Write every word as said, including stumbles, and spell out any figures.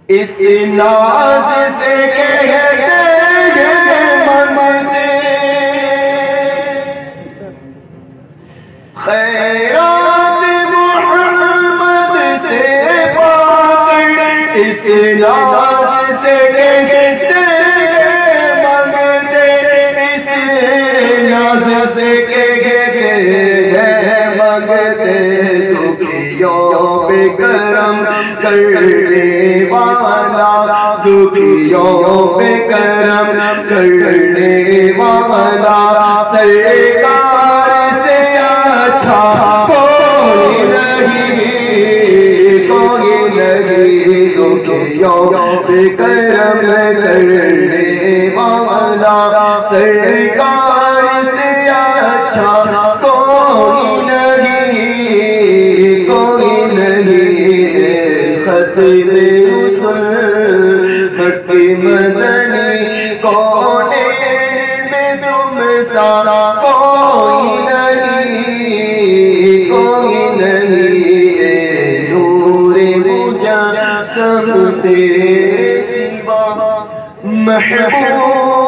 اس ناز سے کہتے ہیں محمد خیرات محمد سے پاک، اس ناز سے کہتے ہیں محمد، اس ناز سے کہتے ہیں محمد، دکھیوں پہ کرم کرنے والا، دکھیوں پہ کرم کرنے والا، سرکار سے اچھا کوئی نہیں، کوئی نہیں، دکھیوں پہ کرم کرنے والا، سرکار سے اچھا کوئی نہیں، کوئی نہیں، خطیب رسول مکی مدنی کونین میں تم سا کوئی نہیں، کوئی نہیں، نور مجسم تیرے سوا محبوب